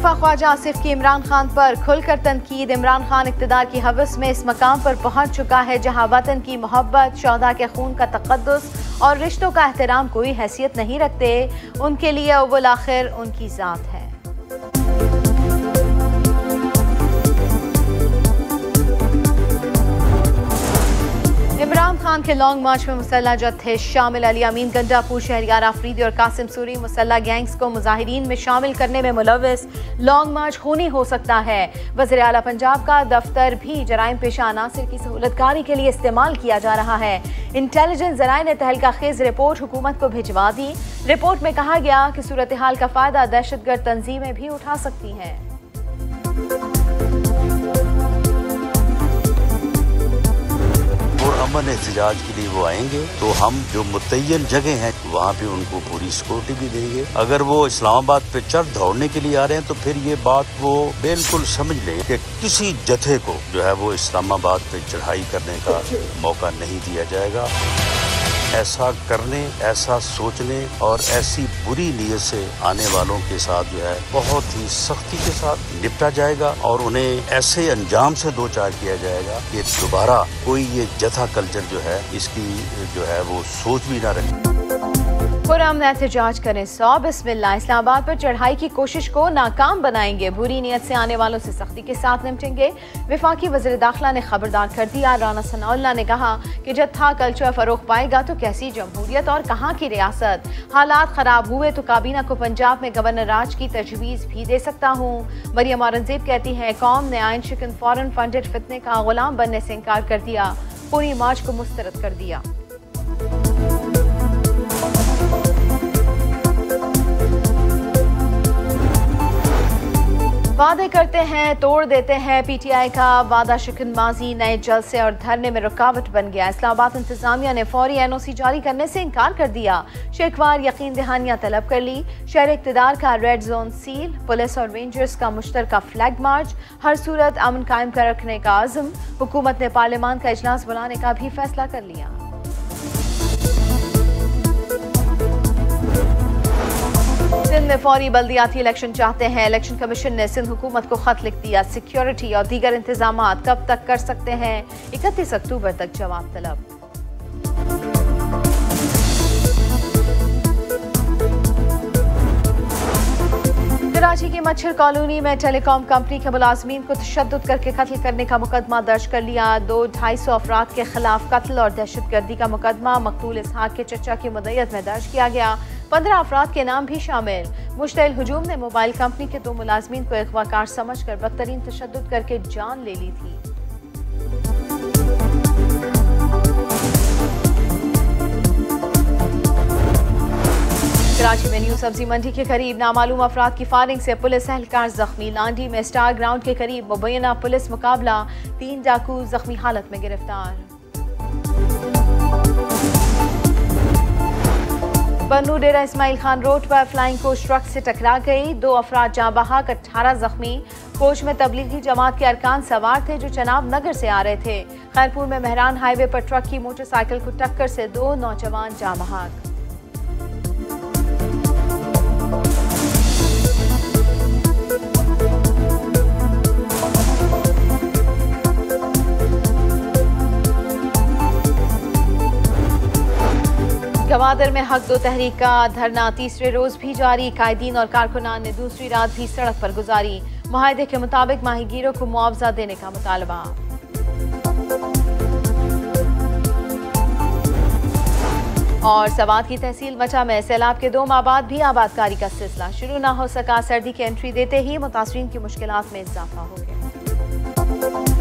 वफा ख्वाजा आसिफ की इमरान खान पर खुलकर तनकीद। इमरान खान इक़्तिदार की हवस में इस मकाम पर पहुंच चुका है जहां वतन की मोहब्बत, शोहदा के खून का तक़द्दुस और रिश्तों का एहतराम कोई हैसियत नहीं रखते। उनके लिए अव्वल आखिर उनकी ज़ात है। इमरान खान के लॉन्ग मार्च में मुसल्लह जत्थे शामिल। अली अमीन गंडापुर, शहरियार आफरीदी और कासिम सूरी मुसल्लह गैंग्स को मुजाहिरीन में शामिल करने में मुलव्वस। लॉन्ग मार्च खूनी हो सकता है। वज़ीर आला पंजाब का दफ्तर भी जराइम पेशा अनासिर की सहूलतकारी के लिए इस्तेमाल किया जा रहा है। इंटेलिजेंस ज़राए ने तहलका खेज रिपोर्ट हुकूमत को भिजवा दी। रिपोर्ट में कहा गया कि सूरत हाल का फायदा दहशतगर्द तंजीमें भी उठा सकती हैं। अमन एहतजाज के लिए वो आएंगे तो हम जो मुतय्यन जगह हैं वहाँ पे उनको पूरी सिक्योरिटी भी देंगे। अगर वो इस्लामाबाद पे चढ़ दौड़ने के लिए आ रहे हैं तो फिर ये बात वो बिल्कुल समझ लें कि किसी जत्थे को जो है वो इस्लामाबाद पे चढ़ाई करने का मौका नहीं दिया जाएगा। ऐसा करने, ऐसा सोचने और ऐसी बुरी नीयत से आने वालों के साथ जो है बहुत ही सख्ती के साथ निपटा जाएगा और उन्हें ऐसे अंजाम से दो चार किया जाएगा कि दोबारा कोई ये जथा कल्चर जो है इसकी जो है वो सोच भी ना रखे। पुरअमन एहतजाज करें 100 बिस्मिल्लाह। इस्लामाबाद पर चढ़ाई की कोशिश को नाकाम बनाएंगे। बुरी नीयत से आने वालों से सख्ती के साथ निपटेंगे। वफाकी वज़ीर दाखिला ने खबरदार कर दिया। राना सनाउल्लाह ने कहा कि जत्था कल्चर फरोग पाएगा तो कैसी जमहूरियत और कहाँ की रियासत। हालात खराब हुए तो काबीना को पंजाब में गवर्नर राज की तजवीज़ भी दे सकता हूँ। मरियम औरंगजेब कहती है कौम ने आइन शिकन फॉरेन फंडेड फितने का गुलाम बनने से इनकार कर दिया। पूरी मार्च को मुस्तरद कर दिया। वादे करते हैं तोड़ देते हैं। पीटीआई का वादा शिकन माजी नए जलसे और धरने में रुकावट बन गया। इस्लामाबाद इंतजामिया ने फौरी एनओसी जारी करने से इनकार कर दिया। शेखवार यकीन दहानियां तलब कर ली। शहर इक़्तिदार का रेड जोन सील। पुलिस और रेंजर्स का मुश्तरका फ्लैग मार्च। हर सूरत अमन कायम कर रखने का आज़म। हुकूमत ने पार्लियामान का इजलास बुलाने का भी फैसला कर लिया। सिंध में फौरी बल्दियाती इलेक्शन चाहते हैं। इलेक्शन कमीशन ने सिंध हुकूमत को खत लिख दिया। सिक्योरिटी और दीगर इंतजामात कब तक कर सकते हैं? 31 अक्टूबर तक जवाब तलब। कराची की मच्छर कॉलोनी में टेलीकॉम कंपनी के मुलाजमीन को तशद्दुद करके कत्ल करने का मुकदमा दर्ज कर लिया। 200-250 अफराद के खिलाफ कत्ल और दहशतगर्दी का मुकदमा मकतूल इसहाक के चचा की मुद्दत में दर्ज किया गया। 15 अफराद के नाम भी शामिल। मुश्तइल हुजूम ने मोबाइल कंपनी के 2 मुलाजमीन को अगवाकार समझकर बदतरीन तशद्दुद करके जान ले ली थी। कराची में न्यू सब्जी मंडी के करीब नामालूम अफराद की फायरिंग से पुलिस एहलकार जख्मी। लांडी में स्टार ग्राउंड के करीब मुबैना पुलिस मुकाबला। 3 डाकू जख्मी हालत में गिरफ्तार। बन्नू डेरा इस्माइल खान रोड पर फ्लाइंग कोच ट्रक से टकरा गई। 2 अफराद जाँ बहक, 18 जख्मी। कोच में तबलीगी जमात के अरकान सवार थे जो चनाब नगर से आ रहे थे। खैरपुर में मेहरान हाईवे पर ट्रक की मोटरसाइकिल को टक्कर से 2 नौजवान जाँ बहक। गवादर में हक दो तहरीक का धरना तीसरे रोज भी जारी। कायदीन और कारकुनान ने दूसरी रात भी सड़क पर गुजारी। मुआहदे के मुताबिक माहीगीरों को मुआवजा देने का मुतालबा। और सवात की तहसील मचा में सैलाब के 2 माह बाद भी आबादकारी का सिलसिला शुरू ना हो सका। सर्दी की एंट्री देते ही मुतासरीन की मुश्किलात में इजाफा हो गया।